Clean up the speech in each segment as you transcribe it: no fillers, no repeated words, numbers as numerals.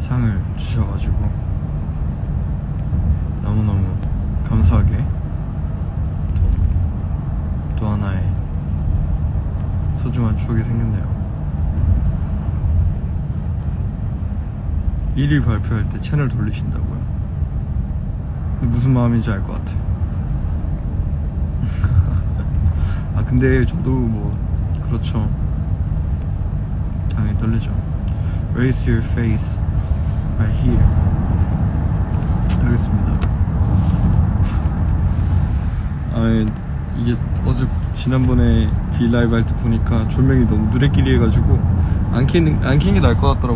상을 주셔가지고 너무너무 감사하게 또 하나의 소중한 추억이 생겼네요. 1위 발표할 때 채널 돌리신다고요? 무슨 마음인지 알 것 같아. 아 근데 저도 뭐 그렇죠. 당연히 떨리죠. Raise your face right here. 알겠습니다. 아 이게 어제 지난번에 비라이브 할 때 보니까 조명이 너무 누래끼리 해가지고 안 켜는 게 나을 것 같더라고.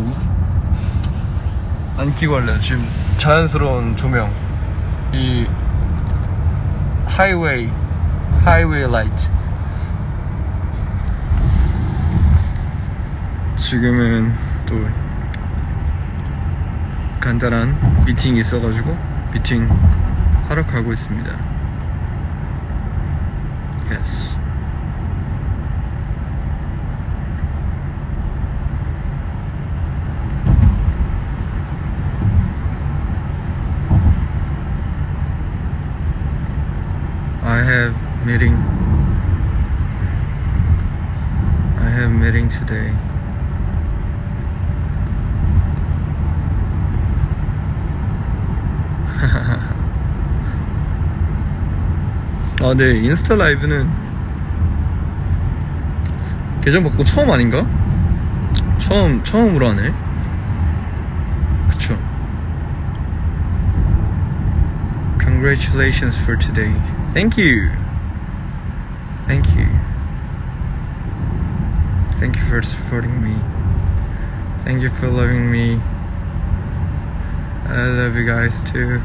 안 켜고 할래요. 지금 자연스러운 조명, 이 하이웨이 라이트. 지금은 또 간단한 미팅이 있어가지고 미팅 하러 가고 있습니다. Yes. I have meeting today. 아, 네, 인스타 라이브는 계정 바꾸고 처음 아닌가? 처음으로 하네. 그쵸. Congratulations for today. Thank you. Thank you. Thank you for supporting me. Thank you for loving me. I love you guys too.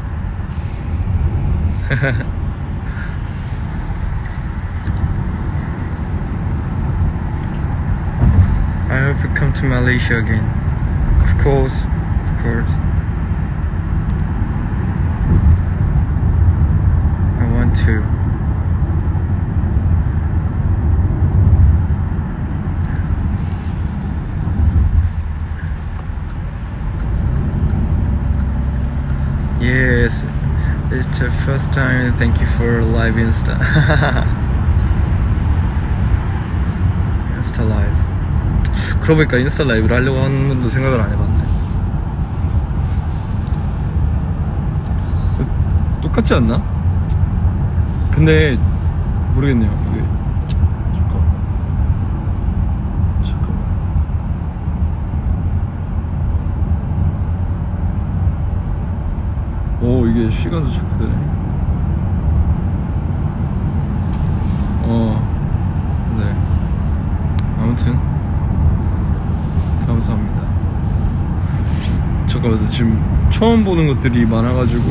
I hope you come to Malaysia again. Of course. I want to. Yes, it's the first time. Thank you for live Insta. Insta live. 그러고 보니까 인스타 라이브를 하려고 하는 것도 생각을 안 해봤네. 똑같지 않나? 근데 모르겠네요. 이게 잠깐만. 오, 이게 시간도 체크되네. 네. 아무튼 감사합니다. 잠깐만, 지금 처음 보는 것들이 많아가지고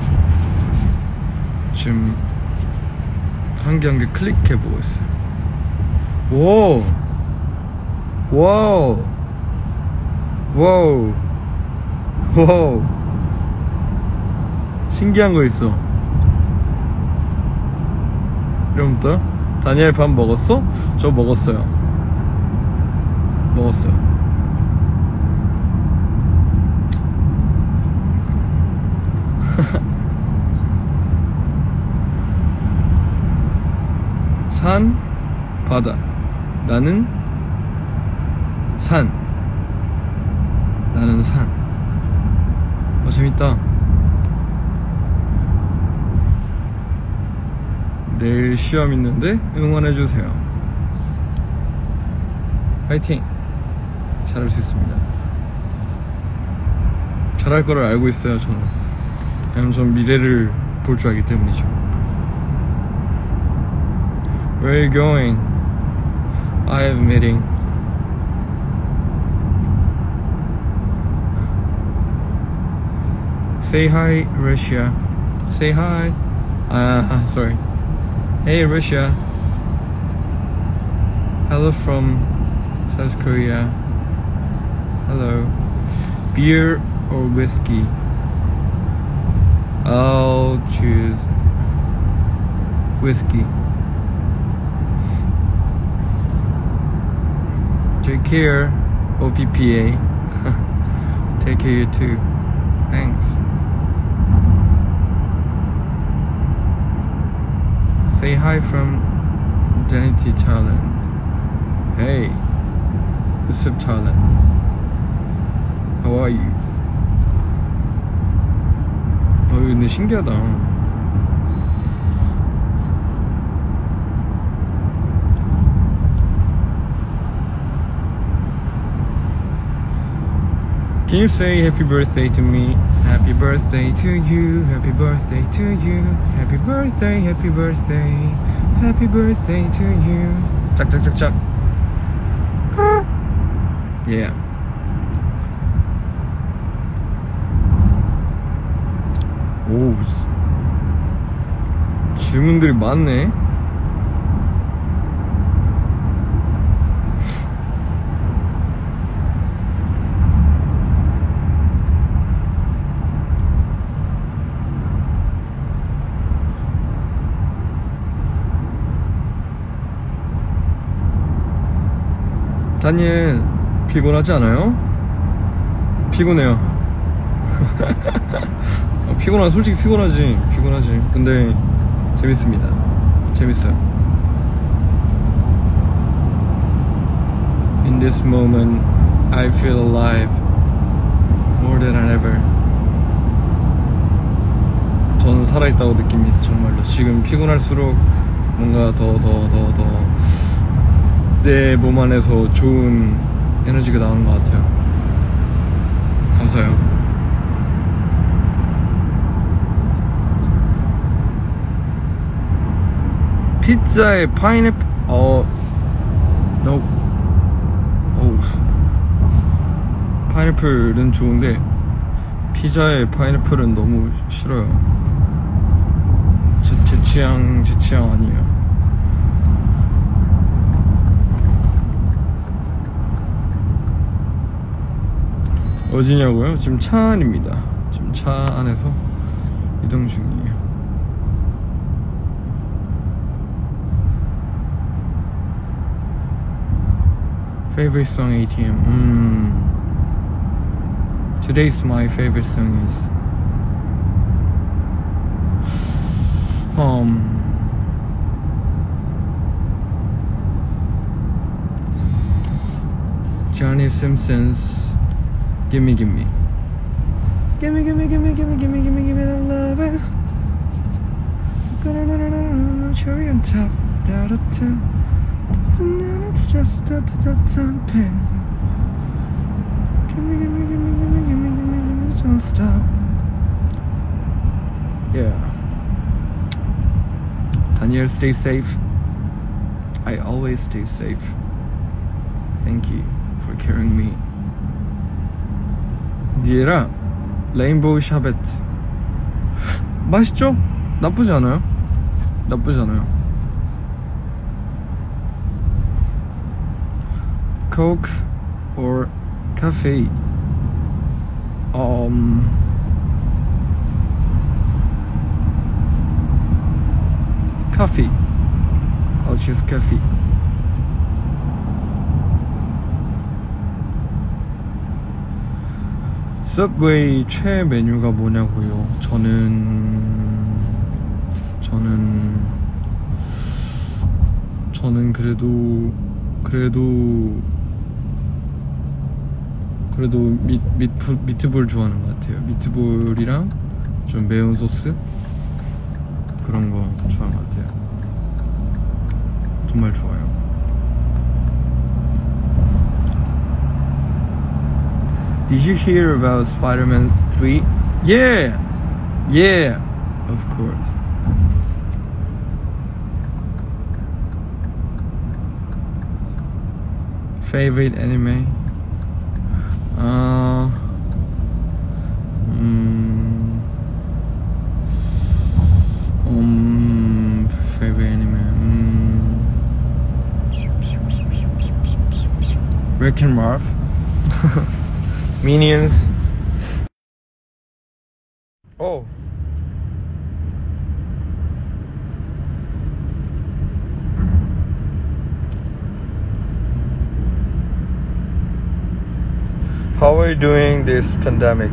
지금 한 개 한 개 클릭해보고 있어요. 와우. 신기한 거 있어. 이름부터 다니엘 밥 먹었어? 저 먹었어요. 산, 바다. 나는 산. 재밌다. 내일 시험 있는데 응원해주세요. 파이팅! 잘할 수 있습니다. 잘할 거를 알고 있어요, 저는. 왜냐면 전 미래를 볼 줄 알기 때문이죠. Where are you going? I have a meeting. Say hi, Russia. Say hi. Sorry. Hey, Russia. Hello from South Korea. Hello. Beer or whiskey? I'll choose whiskey. Take care. OPPA. Take care, you too. Thanks. Say hi from Identity Thailand. Hey, what's up, Thailand? How are you? 근데 신기하다. Can you say happy birthday to me? Happy birthday to you. Happy birthday to you. Happy birthday, happy birthday. Happy birthday to you. 짝짝짝짝. Yeah. 오, 질문들이 많네. 다니엘 피곤하지 않아요? 피곤해요. 솔직히 피곤하지. 근데 재밌습니다. 재밌어요. In this moment, I feel alive more than ever. 저는 살아있다고 느낍니다. 정말로. 지금 피곤할수록 뭔가 더 내 몸 안에서 좋은 에너지가 나오는 것 같아요. 감사해요. 피자에 파인애플 no. 파인애플은 좋은데 피자에 파인애플은 너무 싫어요. 제 취향 아니에요. 어디냐고요? 지금 차 안입니다. 지금 차 안에서 이동 중이에요. Favorite song ATM. Today's my favorite song is Johnny Simpson's Gimme Gimme Gimme Gimme Gimme Gimme Gimme Gimme Gimme the love it. Cherry on top, da da da. Just a pen. Gimme Gimme Gimme Gimme Gimme Gimme Gimme, don't stop. Yeah. Daniel, stay safe. I always stay safe. Thank you for carrying me. 니에라 레인보우 샤베트 맛있죠? 나쁘지 않아요. Coke or cafe? Coffee. I'll choose coffee. 서브웨이 최애 메뉴가 뭐냐고요? 저는 그래도 미트볼 좋아하는 것 같아요. 미트볼이랑 좀 매운 소스 그런 거 좋아하는 것 같아요. 정말 좋아요. Did you hear about Spider-Man 3? Yeah, of course. Favorite anime? Favorite anime? Rick and Morty. Minions. Oh. How are you doing this pandemic?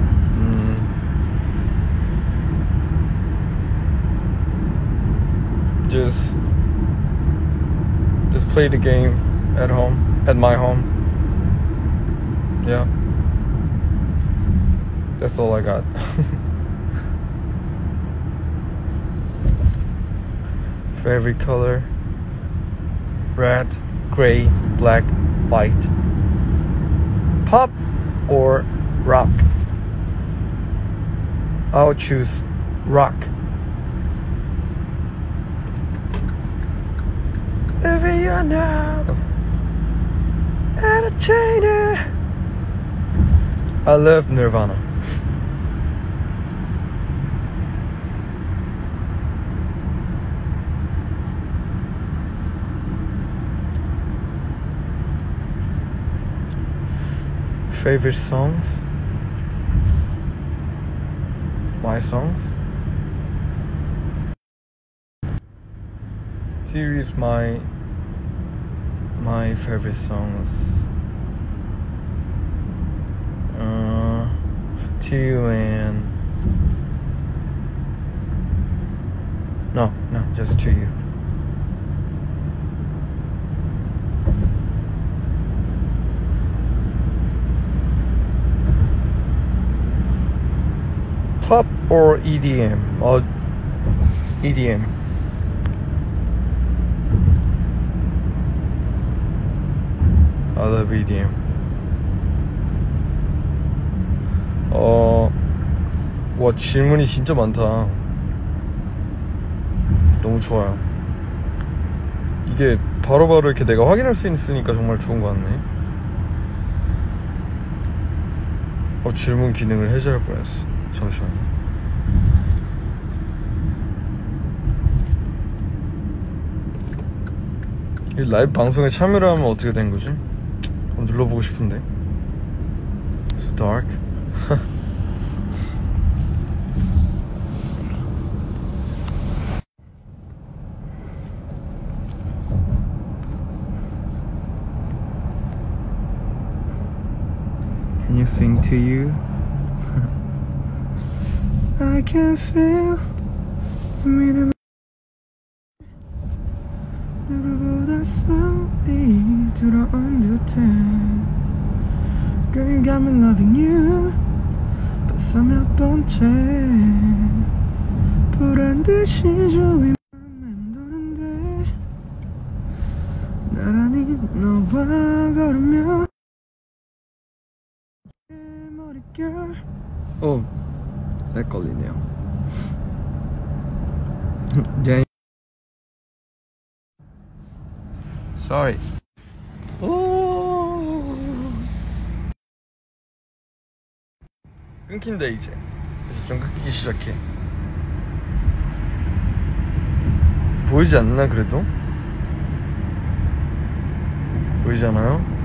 Just play the game at home, at my home. Yeah, that's all I got. Favorite color: red, gray, black, white. Pop or rock? I'll choose rock. Living you now, entertainer. I love Nirvana. Favorite songs? My songs? Here is my favorite songs. To You and no, just To You. Pop or EDM? Or EDM. I love EDM. 와, 질문이 진짜 많다. 너무 좋아요. 이게 바로바로 이렇게 내가 확인할 수 있으니까 정말 좋은 것 같네. 질문 기능을 해제할 뻔했어. 잠시만요. 이 라이브 방송에 참여를 하면 어떻게 된 거지? 한번 눌러보고 싶은데. So dark. Can you sing To You? I can feel 누구보다 소리 들어온 듯해 Girl, you got me loving you 벌써 몇 번째 보란듯이 주위만 맴도는데 나란히 너와 걸으며 머릿결 렉 걸리네요. Sorry. 끊긴다 이제. 좀 끊기기 시작해. 보이지 않나 그래도? 보이잖아요?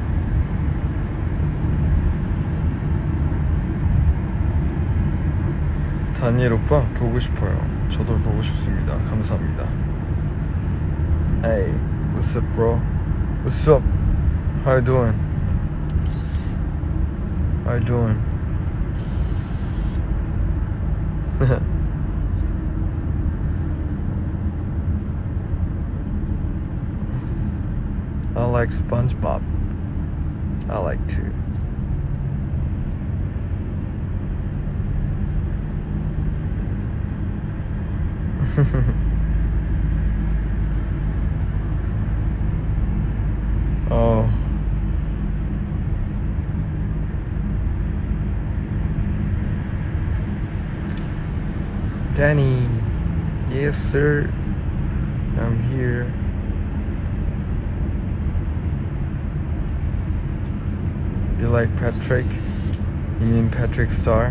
다니엘 오빠 보고 싶어요. 저도 보고 싶습니다. 감사합니다. Hey, what's up, bro? What's up? How you doing? How you doing? I like SpongeBob. I like too. Oh. Danny. Yes, sir. I'm here. You like Patrick? You mean Patrick Star?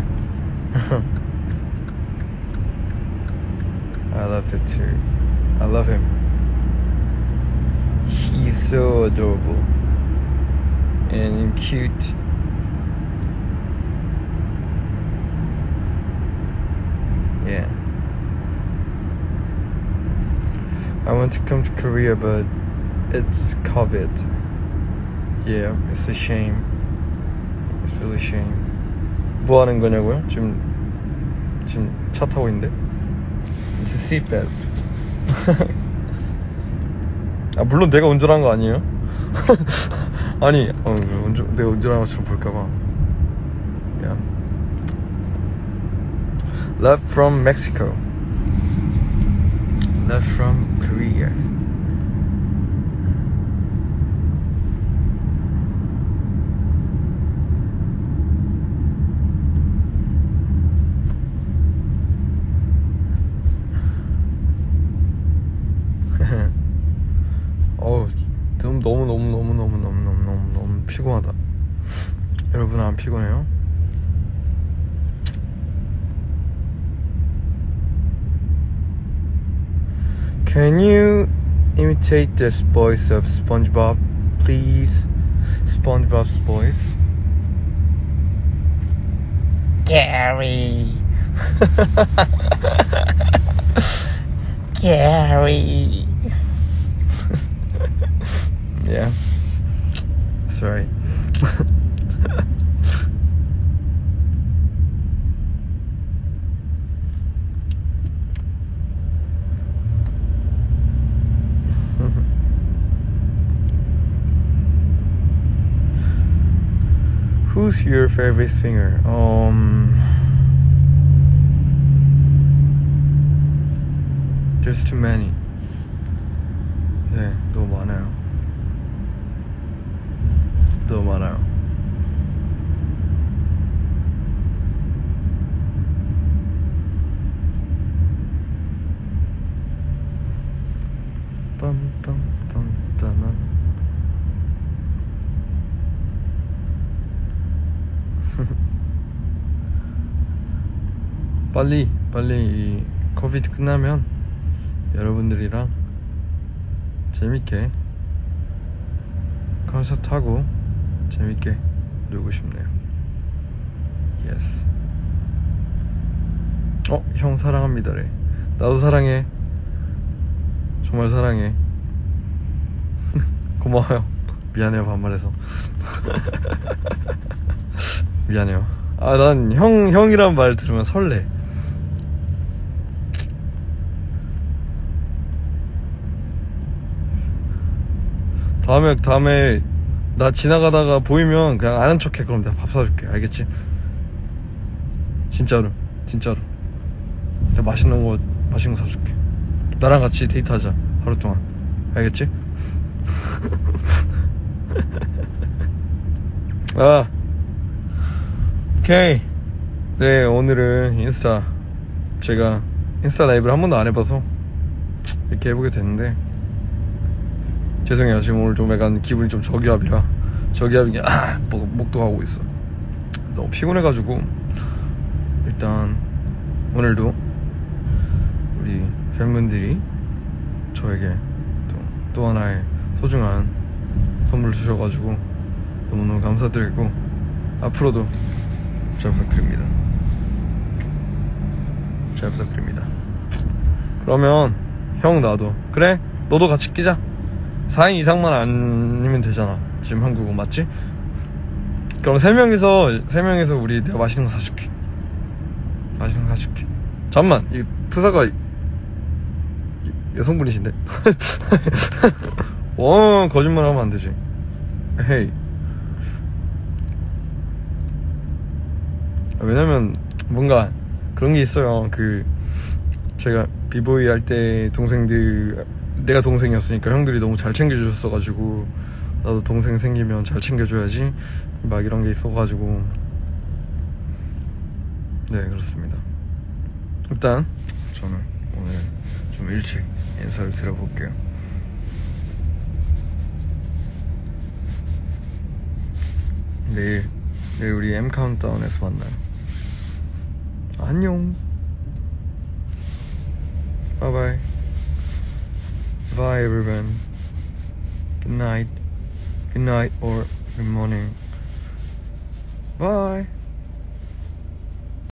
I love it too. I love him. He's so adorable and cute. Yeah. I want to come to Korea, but it's COVID. Yeah, it's a shame. feel ashamed. 뭐 하는 거냐고요? 지금 차 타고 있는데. It's a seatbelt. 아 물론 내가 운전한 거 아니에요? 아니 내가 운전한 것처럼 볼까봐. Yeah. Love from Mexico. Love from Korea. 너무 피곤하다. 여러분 안 피곤해요? Can you imitate the voice of SpongeBob, please? SpongeBob's voice. Gary. Gary. Yeah, that's right. Who's your favorite singer? There's too many. 네, 너무 많아요. 너무 많아요. 빰빰빰빰. 빨리 이 코비드 끝나면 여러분들이랑 재밌게 콘서트 하고 재밌게 놀고 싶네요. Yes. 형 사랑합니다래. 나도 사랑해. 정말 사랑해. 고마워요. 미안해요 반말해서. 미안해요. 난 형이란 말 들으면 설레. 다음에 나 지나가다가 보이면 그냥 아는 척해. 그럼 내가 밥 사줄게. 알겠지? 진짜로 내가 맛있는 거 사줄게. 나랑 같이 데이트하자 하루 동안. 알겠지? 오케이. 네, 오늘은 제가 인스타 라이브를 한 번도 안 해봐서 이렇게 해보게 됐는데, 죄송해요. 지금 오늘 좀 약간 기분이 좀 저기압이 목도 가고 있어. 너무 피곤해가지고. 일단 오늘도 우리 팬분들이 저에게 또 하나의 소중한 선물을 주셔가지고 너무너무 감사드리고, 앞으로도 잘 부탁드립니다. 그러면 형 나도 그래? 너도 같이 끼자. 4인 이상만 아니면 되잖아. 지금 한국은 맞지? 그럼 3명이서 우리 내가 맛있는 거 사줄게. 잠깐만, 이 프사가 여성분이신데? 거짓말 하면 안 되지. 헤이. 왜냐면 뭔가 그런 게 있어요. 제가 비보이 할 때 내가 동생이었으니까 형들이 너무 잘 챙겨주셨어가지고, 나도 동생 생기면 잘 챙겨줘야지 막 이런 게 있어가지고. 네, 그렇습니다. 일단 저는 오늘 좀 일찍 인사를 드려볼게요. 내일 우리 M 카운트다운에서 만나요. 안녕. Bye everyone. Good night or good morning. Bye.